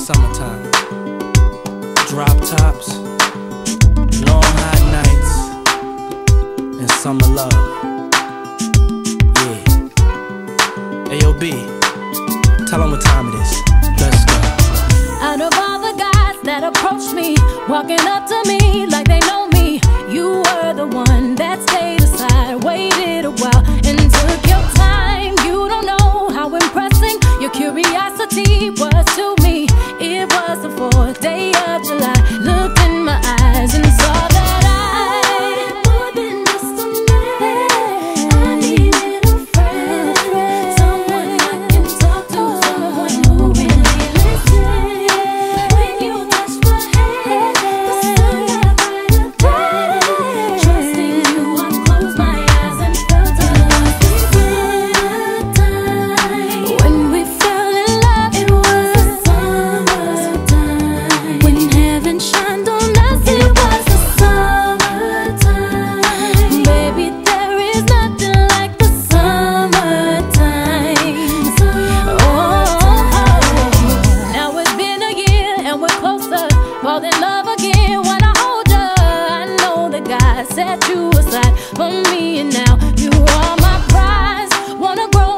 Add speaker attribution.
Speaker 1: summertime. Drop tops, long hot nights, and summer love. Yeah. Ayo B, tell them what time it is. Let's go.
Speaker 2: Out of all the guys that approached me, walking up to me like they know me, you were the one that stayed aside, waited a while, and took your time. You don't know how impressing your curiosity was to me. It was the 4th day of July. Looked in my eyes and saw that I more than just a man. I needed a friend, someone I can talk to, someone who really listens. When you touched my hand, the sun got brighter. Trusting you, I closed my eyes and felt it was the summertime. When we fell in love, it was the summertime. When heaven shined on us, it was the summertime. Baby, there is nothing like the summertime. Now it's been a year and we're closer, fall in love again when I hold ya. I know that God set you aside for me, and now you are my prize. Wanna grow